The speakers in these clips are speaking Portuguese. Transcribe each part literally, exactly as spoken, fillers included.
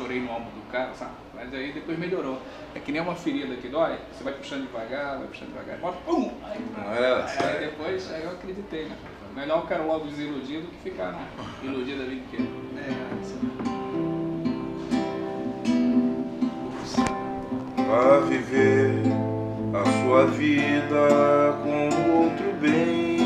estourei no ombro do cara, sabe? Mas aí depois melhorou. É que nem uma ferida que dói, você vai puxando devagar, vai puxando devagar, bota, pum! Aí, aí depois, aí eu acreditei, né? Melhor o cara logo desiludido do que ficar, né, iludido a vida inteira. É, assim. Vá viver a sua vida com outro bem.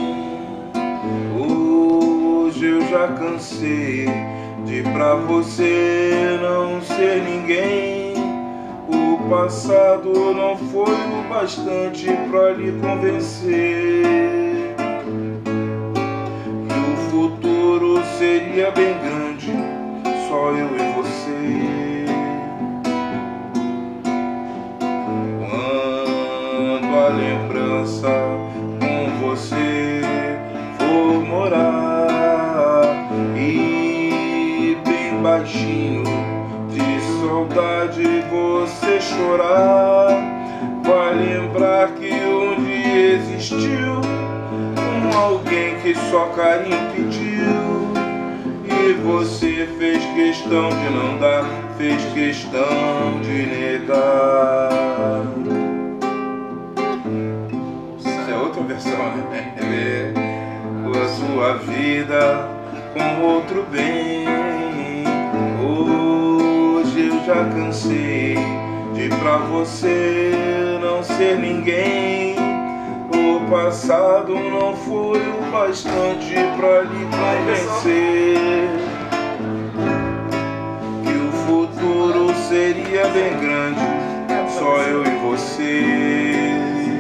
Hoje eu já cansei de pra você não ser ninguém. O passado não foi o bastante pra lhe convencer que o futuro seria bem grande, só eu e você. Quando a lembrança com você for morar e bem baixinho de saudade você chorar, vai lembrar que um dia existiu um alguém que só carinho pediu e você fez questão de não dar, fez questão de negar. Essa é outra versão, né? É a sua vida com outro bem. Hoje eu já cansei de pra você não ser ninguém. O passado não foi o bastante pra lhe convencer que o futuro seria bem grande, só eu e você.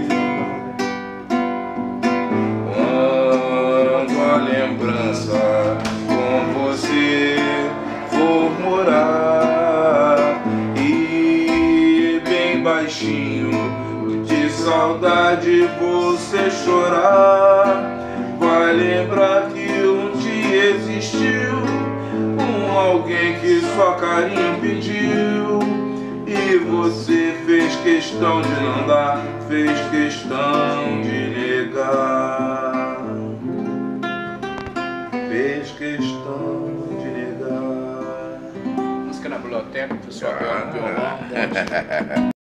Quando a lembrança com você for morar e bem baixinho de saudade você chorar, vai lembrar que um dia existiu um alguém que só carinho pediu e você fez questão de não dar, fez questão de negar, fez questão de negar. Música na biblioteca, o pessoal pegando violão.